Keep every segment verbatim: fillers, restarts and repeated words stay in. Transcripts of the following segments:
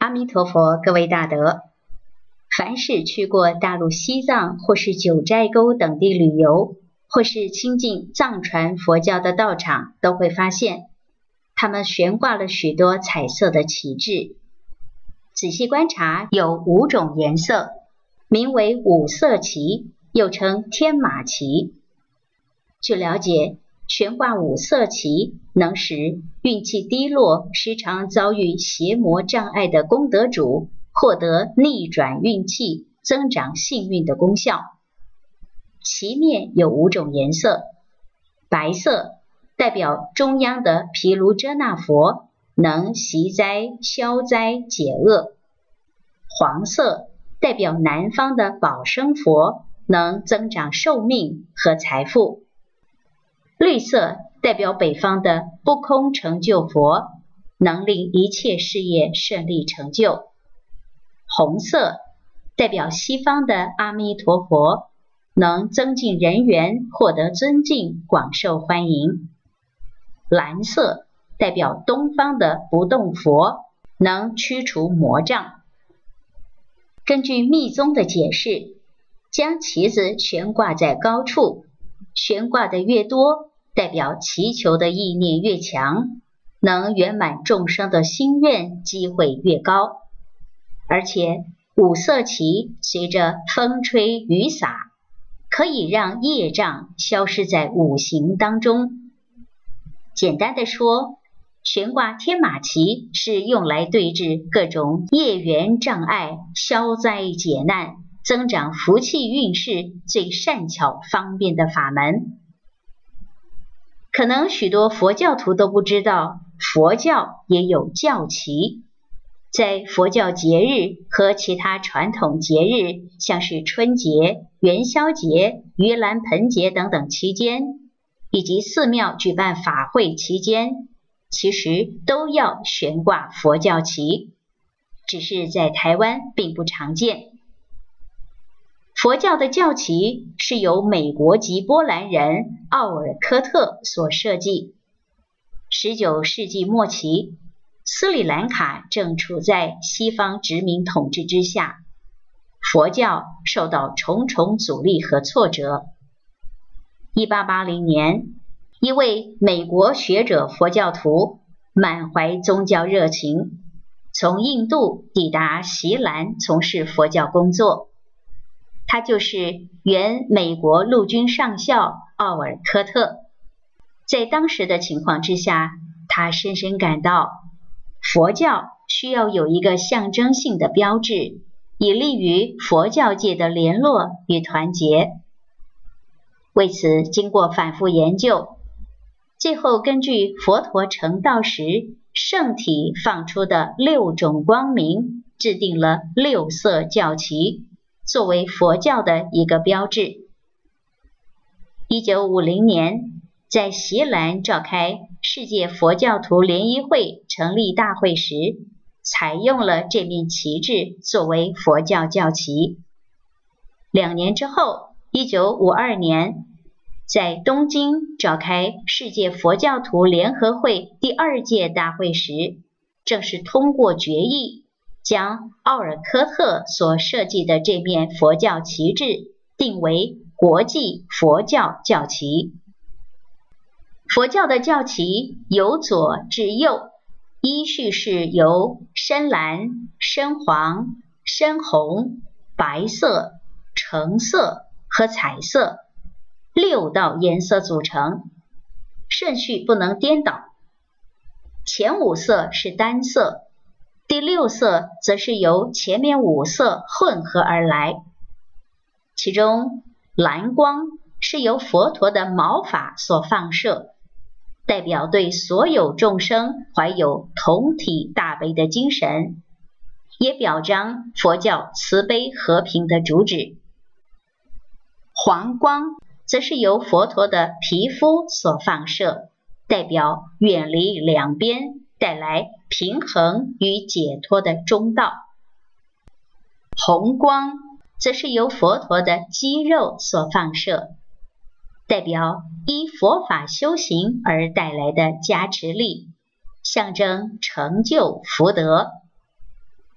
阿弥陀佛，各位大德，凡是去过大陆西藏或是九寨沟等地旅游，或是亲近藏传佛教的道场，都会发现他们悬挂了许多彩色的旗帜。仔细观察，有五种颜色，名为五色旗，又称天马旗。据了解，悬挂五色旗能使运气低落、时常遭遇邪魔障碍的功德主获得逆转运气、增长幸运的功效。旗面有五种颜色：白色代表中央的毗卢遮那佛，能息灾、消灾、解厄；黄色代表南方的保生佛，能增长寿命和财富；绿色代表北方的不空成就佛，能令一切事业顺利成就；红色代表西方的阿弥陀佛，能增进人缘，获得尊敬，广受欢迎；蓝色代表东方的不动佛，能驱除魔障。根据密宗的解释，将旗子悬挂在高处，悬挂的越多，代表祈求的意念越强，能圆满众生的心愿机会越高。而且五色旗随着风吹雨洒，可以让业障消失在五行当中。简单的说，悬挂天马旗是用来对治各种业缘障碍、消灾解难、增长福气运势最善巧方便的法门。可能许多佛教徒都不知道，佛教也有教旗。在佛教节日和其他传统节日，像是春节、元宵节、盂兰盆节等等期间，以及寺庙举办法会期间，其实都要悬挂佛教旗，只是在台湾并不常见。佛教的教旗是由美国籍波兰人奥尔科特所设计。十九世纪末期，斯里兰卡正处在西方殖民统治之下，佛教受到重重阻力和挫折。一八八零年，一位美国学者佛教徒满怀宗教热情，从印度抵达锡兰从事佛教工作。他就是原美国陆军上校奥尔科特。在当时的情况之下，他深深感到佛教需要有一个象征性的标志，以利于佛教界的联络与团结。为此，经过反复研究，最后根据佛陀成道时圣体放出的六种光明，制定了六色教旗，作为佛教的一个标志。一九五零年，在锡兰召开世界佛教徒联谊会成立大会时，采用了这面旗帜作为佛教教旗。两年之后，一九五二年，在东京召开世界佛教徒联合会第二届大会时，正式通过决议，将奥尔科特所设计的这面佛教旗帜定为国际佛教教旗。佛教的教旗由左至右，依序是由深蓝、深黄、深红、白色、橙色和彩色六道颜色组成，顺序不能颠倒。前五色是单色，第六色则是由前面五色混合而来。其中蓝光是由佛陀的毛发所放射，代表对所有众生怀有同体大悲的精神，也表彰佛教慈悲和平的主旨。黄光则是由佛陀的皮肤所放射，代表远离两边，带来平衡与解脱的中道。红光则是由佛陀的肌肉所放射，代表依佛法修行而带来的加持力，象征成就福德。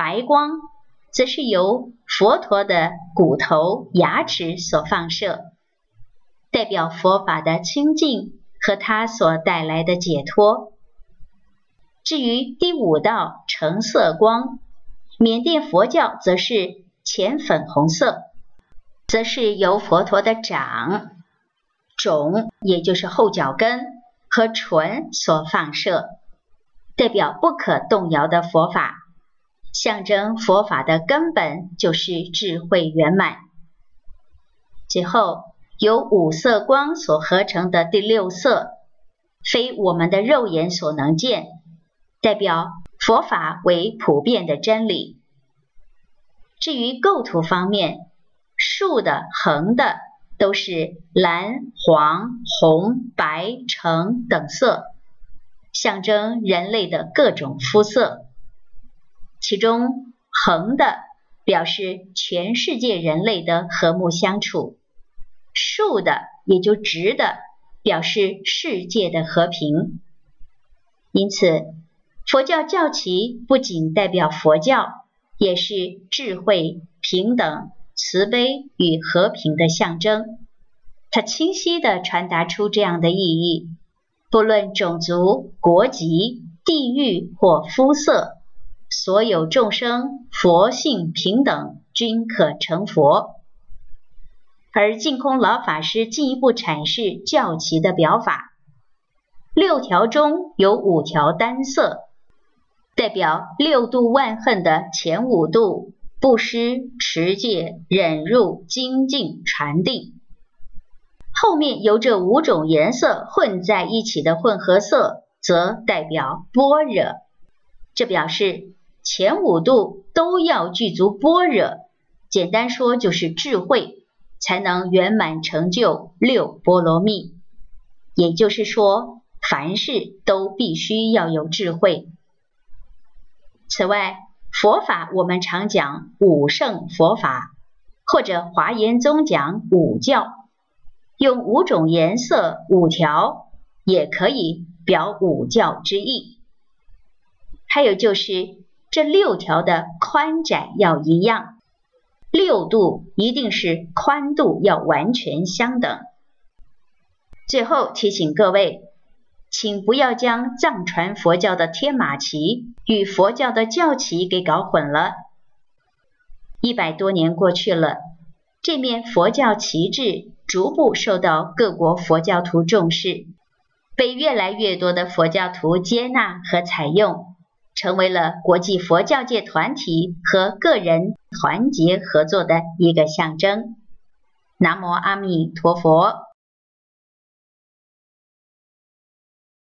白光则是由佛陀的骨头、牙齿所放射，代表佛法的清净和它所带来的解脱。至于第五道橙色光，缅甸佛教则是浅粉红色，则是由佛陀的掌、种，也就是后脚跟和唇所放射，代表不可动摇的佛法，象征佛法的根本就是智慧圆满。最后，由五色光所合成的第六色，非我们的肉眼所能见，代表佛法为普遍的真理。至于构图方面，竖的、横的都是蓝、黄、红、白、橙等色，象征人类的各种肤色。其中横的表示全世界人类的和睦相处，竖的也就直的表示世界的和平。因此，佛教教旗不仅代表佛教，也是智慧、平等、慈悲与和平的象征。它清晰地传达出这样的意义：不论种族、国籍、地域或肤色，所有众生佛性平等，均可成佛。而净空老法师进一步阐释教旗的表法，六条中有五条单色，代表六度万恨的前五度：布施、持戒、忍辱、精进、禅定。后面由这五种颜色混在一起的混合色，则代表般若。这表示前五度都要具足般若，简单说就是智慧，才能圆满成就六波罗蜜。也就是说，凡事都必须要有智慧。此外，佛法我们常讲五圣佛法，或者华严宗讲五教，用五种颜色五条也可以表五教之意。还有就是这六条的宽窄要一样，六度一定是宽度要完全相等。最后提醒各位，请不要将藏传佛教的天马旗与佛教的教旗给搞混了。一百多年过去了，这面佛教旗帜逐步受到各国佛教徒重视，被越来越多的佛教徒接纳和采用，成为了国际佛教界团体和个人团结合作的一个象征。南无阿弥陀佛。